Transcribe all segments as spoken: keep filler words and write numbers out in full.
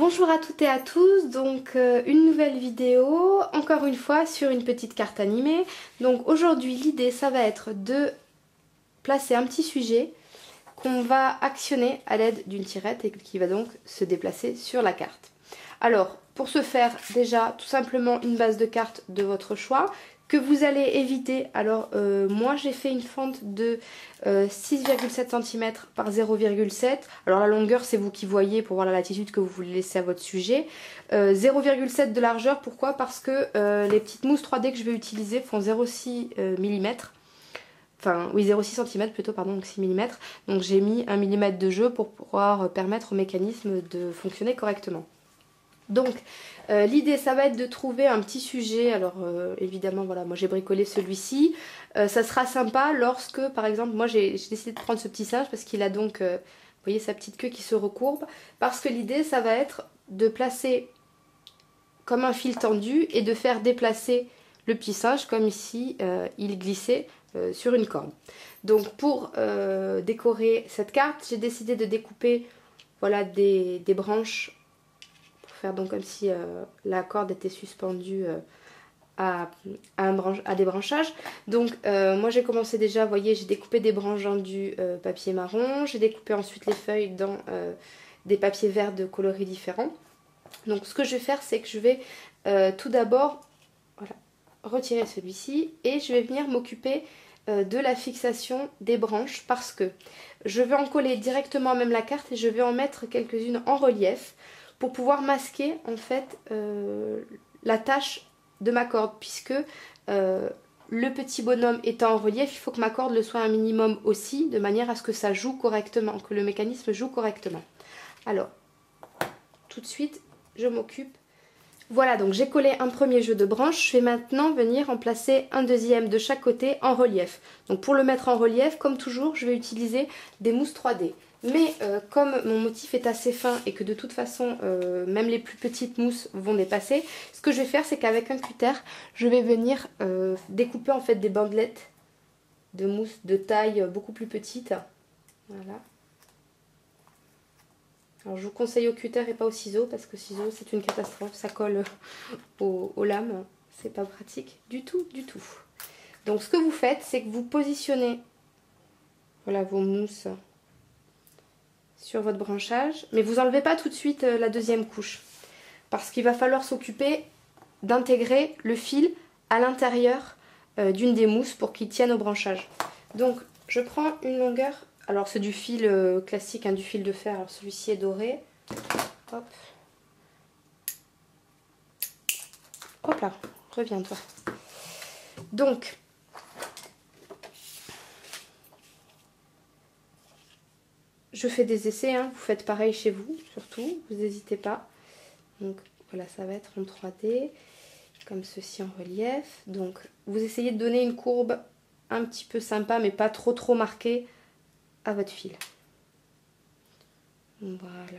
Bonjour à toutes et à tous, donc euh, une nouvelle vidéo, encore une fois sur une petite carte animée. Donc aujourd'hui l'idée ça va être de placer un petit sujet qu'on va actionner à l'aide d'une tirette et qui va donc se déplacer sur la carte. Alors pour ce faire, déjà tout simplement une base de carte de votre choix que vous allez éviter. Alors euh, moi j'ai fait une fente de euh, six virgule sept centimètres par zéro virgule sept. Alors la longueur c'est vous qui voyez pour voir la latitude que vous voulez laisser à votre sujet. Euh, zéro virgule sept de largeur, pourquoi? Parce que euh, les petites mousses trois D que je vais utiliser font zéro virgule six euh, millimètres. Enfin oui, zéro virgule six centimètres plutôt, pardon, donc six millimètres. Donc j'ai mis un millimètre de jeu pour pouvoir permettre au mécanisme de fonctionner correctement. Donc euh, l'idée ça va être de trouver un petit sujet. Alors euh, évidemment voilà, moi j'ai bricolé celui-ci. Euh, ça sera sympa lorsque par exemple moi j'ai décidé de prendre ce petit singe parce qu'il a donc, euh, vous voyez sa petite queue qui se recourbe. Parce que l'idée ça va être de placer comme un fil tendu et de faire déplacer le petit singe comme ici euh, il glissait euh, sur une corde. Donc pour euh, décorer cette carte j'ai décidé de découper voilà, des, des branches. Faire donc comme si euh, la corde était suspendue euh, à, à, un branche, à des branchages. Donc euh, moi j'ai commencé déjà, vous voyez, j'ai découpé des branches dans du euh, papier marron, j'ai découpé ensuite les feuilles dans euh, des papiers verts de coloris différents. Donc ce que je vais faire c'est que je vais euh, tout d'abord voilà, retirer celui-ci et je vais venir m'occuper euh, de la fixation des branches parce que je vais en coller directement même la carte et je vais en mettre quelques-unes en relief pour pouvoir masquer en fait euh, la tâche de ma corde, puisque euh, le petit bonhomme étant en relief, il faut que ma corde le soit un minimum aussi, de manière à ce que ça joue correctement, que le mécanisme joue correctement. Alors, tout de suite, je m'occupe. Voilà, donc j'ai collé un premier jeu de branches, je vais maintenant venir en placer un deuxième de chaque côté en relief. Donc pour le mettre en relief, comme toujours, je vais utiliser des mousses trois D. Mais euh, comme mon motif est assez fin et que de toute façon, euh, même les plus petites mousses vont dépasser, ce que je vais faire, c'est qu'avec un cutter, je vais venir euh, découper en fait des bandelettes de mousse de taille beaucoup plus petite. Voilà. Alors je vous conseille au cutter et pas au ciseau parce que ciseau c'est une catastrophe, ça colle aux, aux lames, c'est pas pratique du tout, du tout. Donc ce que vous faites, c'est que vous positionnez voilà, vos mousses sur votre branchage, mais vous enlevez pas tout de suite la deuxième couche parce qu'il va falloir s'occuper d'intégrer le fil à l'intérieur euh, d'une des mousses pour qu'il tienne au branchage. Donc je prends une longueur, alors c'est du fil euh, classique, hein, du fil de fer, alors celui-ci est doré. Hop. Hop là, reviens toi. Donc, je fais des essais, hein, vous faites pareil chez vous, surtout, vous n'hésitez pas. Donc voilà, ça va être en trois D, comme ceci en relief. Donc vous essayez de donner une courbe un petit peu sympa, mais pas trop trop marquée à votre fil. Voilà.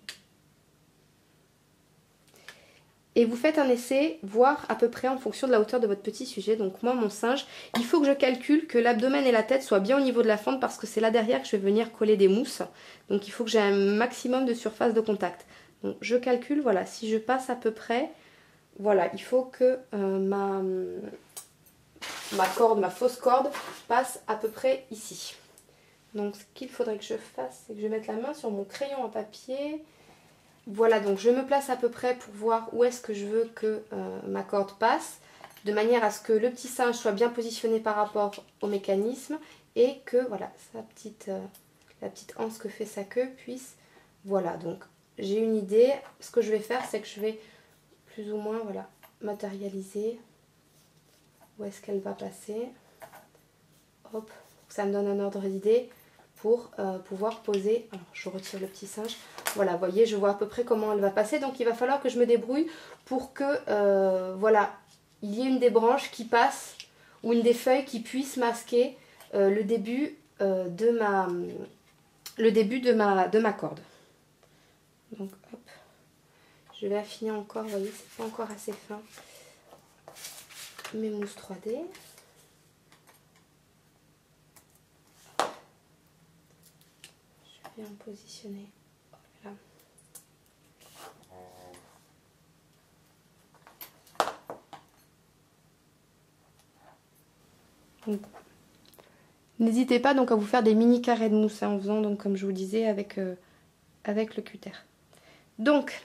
Et vous faites un essai, voir à peu près en fonction de la hauteur de votre petit sujet. Donc moi, mon singe, il faut que je calcule que l'abdomen et la tête soient bien au niveau de la fente parce que c'est là derrière que je vais venir coller des mousses. Donc il faut que j'ai un maximum de surface de contact. Donc je calcule, voilà, si je passe à peu près, voilà, il faut que euh, ma, ma corde, ma fausse corde passe à peu près ici. Donc ce qu'il faudrait que je fasse, c'est que je mette la main sur mon crayon à papier. Voilà, donc je me place à peu près pour voir où est-ce que je veux que euh, ma corde passe, de manière à ce que le petit singe soit bien positionné par rapport au mécanisme et que voilà, sa petite, euh, la petite anse que fait sa queue puisse... Voilà, donc j'ai une idée. Ce que je vais faire, c'est que je vais plus ou moins voilà, matérialiser où est-ce qu'elle va passer. Hop, ça me donne un ordre d'idée pour euh, pouvoir poser. Alors je retire le petit singe. Voilà, vous voyez, je vois à peu près comment elle va passer. Donc il va falloir que je me débrouille pour que euh, voilà, il y ait une des branches qui passe ou une des feuilles qui puisse masquer euh, le début euh, de ma le début de ma de ma corde. Donc hop, je vais affiner encore. Vous voyez, c'est pas encore assez fin. Mes mousses trois D. Je vais en positionner. Voilà. N'hésitez pas donc à vous faire des mini carrés de mousse hein, en faisant donc comme je vous disais avec, euh, avec le cutter. Donc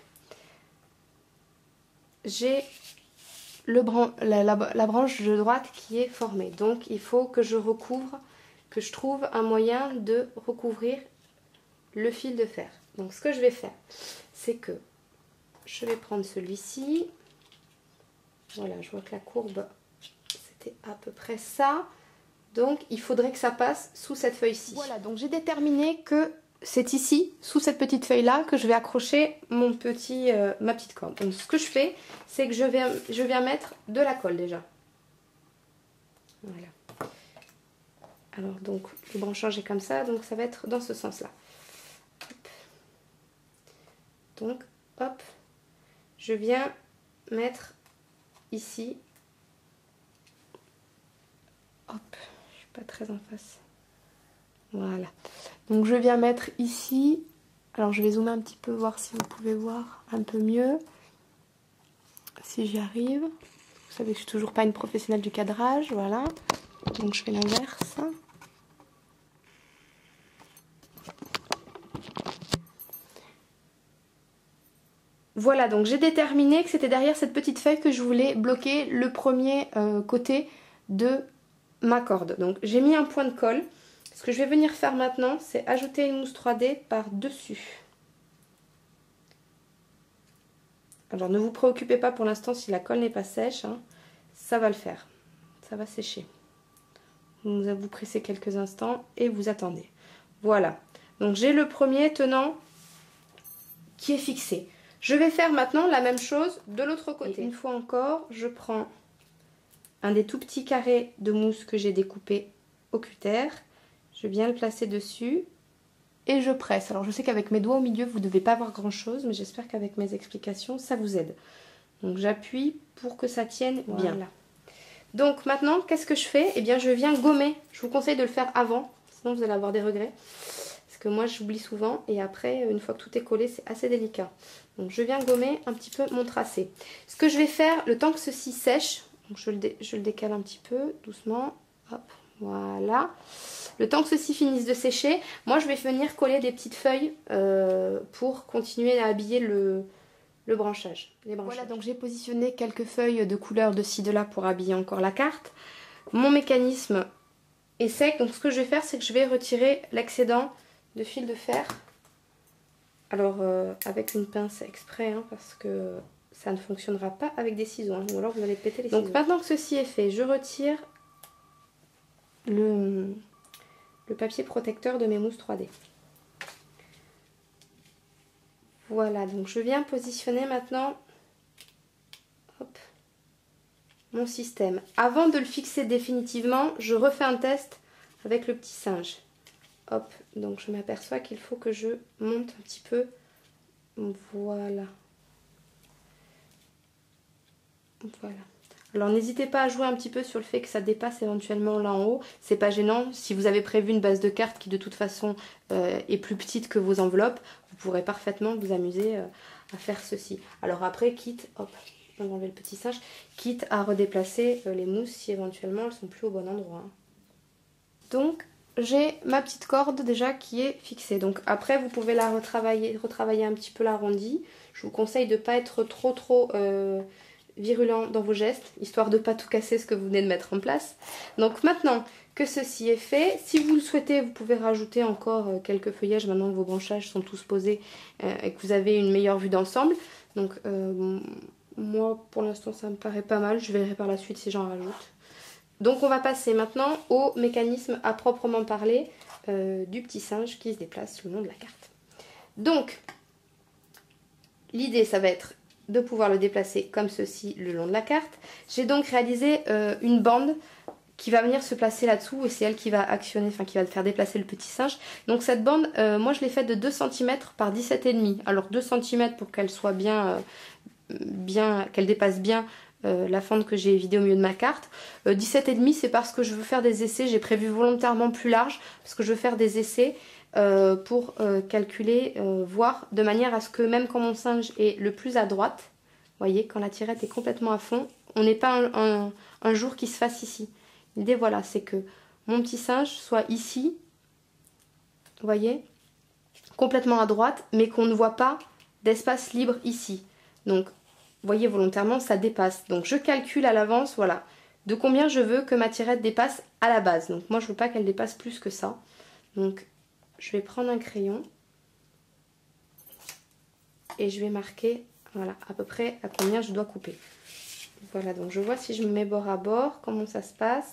j'ai le bran la, la, la branche de droite qui est formée. Donc il faut que je recouvre, que je trouve un moyen de recouvrir le fil de fer. Donc ce que je vais faire, c'est que je vais prendre celui-ci. Voilà, je vois que la courbe c'était à peu près ça. Donc il faudrait que ça passe sous cette feuille-ci. Voilà, donc j'ai déterminé que c'est ici, sous cette petite feuille-là, que je vais accrocher mon petit, euh, ma petite corde. Donc ce que je fais, c'est que je viens, je viens mettre de la colle déjà. Voilà. Alors donc le branchage est comme ça, donc ça va être dans ce sens-là. Donc hop, je viens mettre ici. Hop. Pas très en face. Voilà. Donc je viens mettre ici. Alors je vais zoomer un petit peu, voir si vous pouvez voir un peu mieux. Si j'y arrive. Vous savez que je suis toujours pas une professionnelle du cadrage. Voilà. Donc je fais l'inverse. Voilà, donc j'ai déterminé que c'était derrière cette petite feuille que je voulais bloquer le premier euh, côté de ma corde. Donc j'ai mis un point de colle. Ce que je vais venir faire maintenant, c'est ajouter une mousse trois D par dessus. Alors ne vous préoccupez pas pour l'instant si la colle n'est pas sèche, hein. Ça va le faire, ça va sécher. Vous vous pressez quelques instants et vous attendez. Voilà, donc j'ai le premier tenant qui est fixé. Je vais faire maintenant la même chose de l'autre côté. Et une fois encore, je prends un des tout petits carrés de mousse que j'ai découpé au cutter. Je viens le placer dessus et je presse. Alors je sais qu'avec mes doigts au milieu, vous ne devez pas voir grand chose, mais j'espère qu'avec mes explications, ça vous aide. Donc j'appuie pour que ça tienne bien. Voilà. Donc maintenant, qu'est-ce que je fais? Eh bien je viens gommer. Je vous conseille de le faire avant, sinon vous allez avoir des regrets. Parce que moi j'oublie souvent et après, une fois que tout est collé, c'est assez délicat. Donc je viens gommer un petit peu mon tracé. Ce que je vais faire, le temps que ceci sèche, donc je le, dé, je le décale un petit peu, doucement. Hop, voilà. Le temps que ceci finisse de sécher, moi je vais venir coller des petites feuilles euh, pour continuer à habiller le, le branchage, les branchages. Voilà, donc j'ai positionné quelques feuilles de couleur de ci, de là pour habiller encore la carte. Mon mécanisme est sec, donc ce que je vais faire, c'est que je vais retirer l'excédent de fil de fer. Alors euh, avec une pince exprès, hein, parce que ça ne fonctionnera pas avec des ciseaux, hein, ou alors vous allez péter les ciseaux. Donc maintenant que ceci est fait, je retire le, le papier protecteur de mes mousses trois D. Voilà, donc je viens positionner maintenant hop, mon système. Avant de le fixer définitivement, je refais un test avec le petit singe. Hop, donc je m'aperçois qu'il faut que je monte un petit peu. Voilà. Voilà. Alors n'hésitez pas à jouer un petit peu sur le fait que ça dépasse éventuellement là en haut. C'est pas gênant. Si vous avez prévu une base de cartes qui de toute façon euh, est plus petite que vos enveloppes, vous pourrez parfaitement vous amuser euh, à faire ceci. Alors après, quitte, hop, on va enlever le petit singe, quitte à redéplacer euh, les mousses si éventuellement elles sont plus au bon endroit. Hein. Donc j'ai ma petite corde déjà qui est fixée. Donc après vous pouvez la retravailler, retravailler un petit peu l'arrondi. Je vous conseille de ne pas être trop trop euh, virulent dans vos gestes, histoire de ne pas tout casser ce que vous venez de mettre en place. Donc maintenant que ceci est fait, si vous le souhaitez, vous pouvez rajouter encore quelques feuillages maintenant que vos branchages sont tous posés euh, et que vous avez une meilleure vue d'ensemble. Donc euh, moi pour l'instant ça me paraît pas mal, je verrai par la suite si j'en rajoute. Donc on va passer maintenant au mécanisme à proprement parler euh, du petit singe qui se déplace le long de la carte. Donc l'idée ça va être de pouvoir le déplacer comme ceci le long de la carte. J'ai donc réalisé euh, une bande qui va venir se placer là-dessous et c'est elle qui va actionner, enfin qui va faire déplacer le petit singe. Donc cette bande, euh, moi je l'ai faite de deux centimètres par dix-sept virgule cinq. Alors deux centimètres pour qu'elle soit bien, euh, bien qu'elle dépasse bien Euh, la fente que j'ai vidée au milieu de ma carte. euh, dix-sept virgule cinq c'est parce que je veux faire des essais, j'ai prévu volontairement plus large parce que je veux faire des essais euh, pour euh, calculer, euh, voir de manière à ce que même quand mon singe est le plus à droite, vous voyez, quand la tirette est complètement à fond, on n'est pas un, un, un jour qui se fasse ici. L'idée, voilà, c'est que mon petit singe soit ici, vous voyez, complètement à droite, mais qu'on ne voit pas d'espace libre ici. Donc, vous voyez, volontairement, ça dépasse. Donc, je calcule à l'avance, voilà, de combien je veux que ma tirette dépasse à la base. Donc, moi, je ne veux pas qu'elle dépasse plus que ça. Donc, je vais prendre un crayon et je vais marquer, voilà, à peu près à combien je dois couper. Voilà, donc je vois si je me mets bord à bord, comment ça se passe.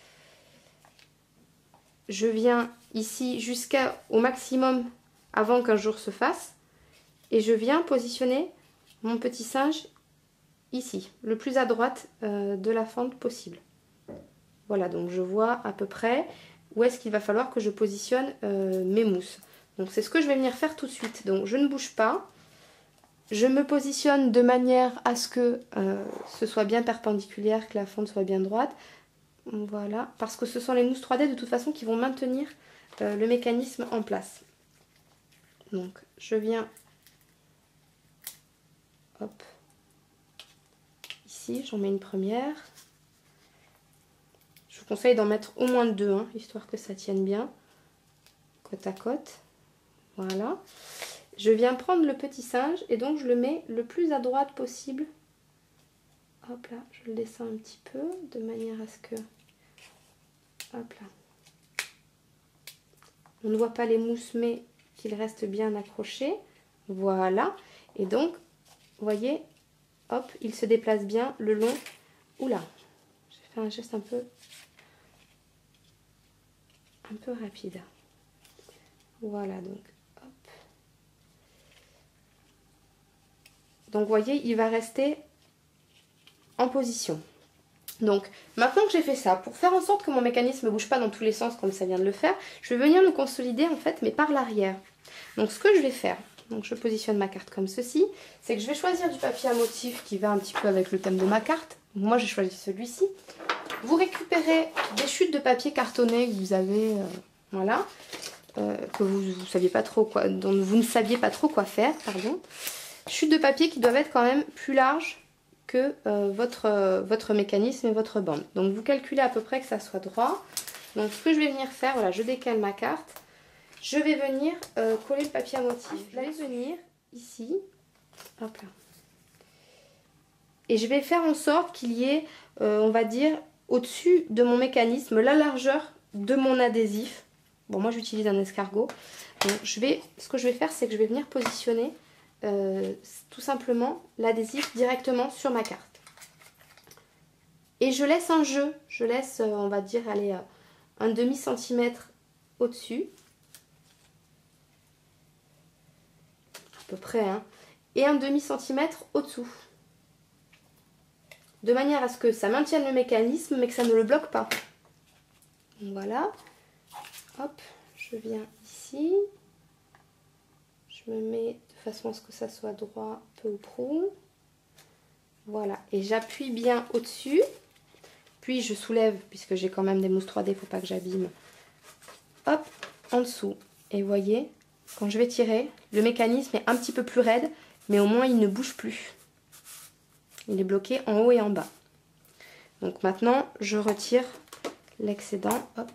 Je viens ici jusqu'au maximum avant qu'un jour se fasse. Et je viens positionner mon petit singe ici, le plus à droite euh, de la fente possible. Voilà, donc je vois à peu près où est-ce qu'il va falloir que je positionne euh, mes mousses. Donc c'est ce que je vais venir faire tout de suite. Donc je ne bouge pas. Je me positionne de manière à ce que euh, ce soit bien perpendiculaire, que la fente soit bien droite. Voilà, parce que ce sont les mousses trois D de toute façon qui vont maintenir euh, le mécanisme en place. Donc je viens, hop, ici j'en mets une première. Je vous conseille d'en mettre au moins deux, hein, histoire que ça tienne bien, côte à côte. Voilà. Je viens prendre le petit singe et donc je le mets le plus à droite possible. Hop là, je le descends un petit peu de manière à ce que... Hop là. On ne voit pas les mousses mais qu'il reste bien accroché. Voilà. Et donc, vous voyez, hop, il se déplace bien le long. Oula, j'ai fait un geste un peu... un peu rapide. Voilà, donc, hop. Donc, vous voyez, il va rester en position. Donc, maintenant que j'ai fait ça, pour faire en sorte que mon mécanisme ne bouge pas dans tous les sens comme ça vient de le faire, je vais venir le consolider en fait, mais par l'arrière. Donc, ce que je vais faire, donc je positionne ma carte comme ceci, c'est que je vais choisir du papier à motif qui va un petit peu avec le thème de ma carte. Moi, j'ai choisi celui-ci. Vous récupérez des chutes de papier cartonné que vous avez, euh, voilà, euh, que vous, vous saviez pas trop quoi, dont vous ne saviez pas trop quoi faire, pardon. Chutes de papier qui doivent être quand même plus larges que euh, votre, euh, votre mécanisme et votre bande. Donc vous calculez à peu près que ça soit droit. Donc ce que je vais venir faire, voilà, je décale ma carte. Je vais venir euh, coller le papier à motif. Je vais venir ici. Hop là. Et je vais faire en sorte qu'il y ait, euh, on va dire, au-dessus de mon mécanisme, la largeur de mon adhésif. Bon, moi j'utilise un escargot. Donc je vais, ce que je vais faire, c'est que je vais venir positionner Euh, tout simplement l'adhésif directement sur ma carte. Et je laisse un jeu, je laisse euh, on va dire aller euh, un demi centimètre au-dessus, à peu près, hein, et un demi centimètre au-dessous, de manière à ce que ça maintienne le mécanisme mais que ça ne le bloque pas. Donc voilà, hop, je viens ici, je me mets de façon à ce que ça soit droit peu ou prou. Voilà, et j'appuie bien au-dessus, puis je soulève, puisque j'ai quand même des mousses trois D, il ne faut pas que j'abîme, hop, en dessous. Et vous voyez, quand je vais tirer, le mécanisme est un petit peu plus raide, mais au moins il ne bouge plus. Il est bloqué en haut et en bas. Donc maintenant, je retire l'excédent, hop,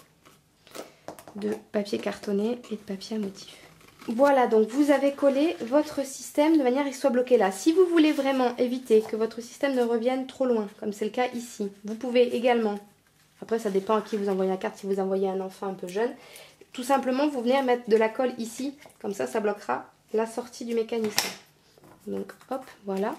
de papier cartonné et de papier à motif. Voilà, donc vous avez collé votre système de manière à ce qu'il soit bloqué là. Si vous voulez vraiment éviter que votre système ne revienne trop loin, comme c'est le cas ici, vous pouvez également, après ça dépend à qui vous envoyez la carte, si vous envoyez un enfant un peu jeune, tout simplement vous venez mettre de la colle ici, comme ça ça bloquera la sortie du mécanisme. Donc hop, voilà.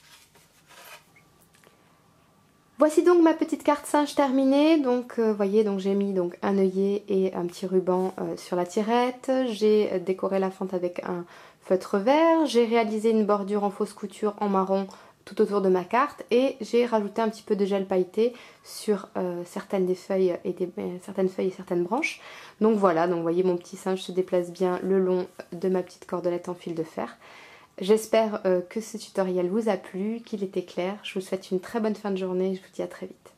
Voici donc ma petite carte singe terminée. Donc vous euh, voyez, donc j'ai mis donc un œillet et un petit ruban euh, sur la tirette. J'ai décoré la fente avec un feutre vert. J'ai réalisé une bordure en fausse couture en marron tout autour de ma carte et j'ai rajouté un petit peu de gel pailleté sur euh, certaines des feuilles et des, euh, certaines feuilles et certaines branches. Donc voilà, donc vous voyez mon petit singe se déplace bien le long de ma petite cordelette en fil de fer. J'espère euh, que ce tutoriel vous a plu, qu'il était clair. Je vous souhaite une très bonne fin de journée et je vous dis à très vite.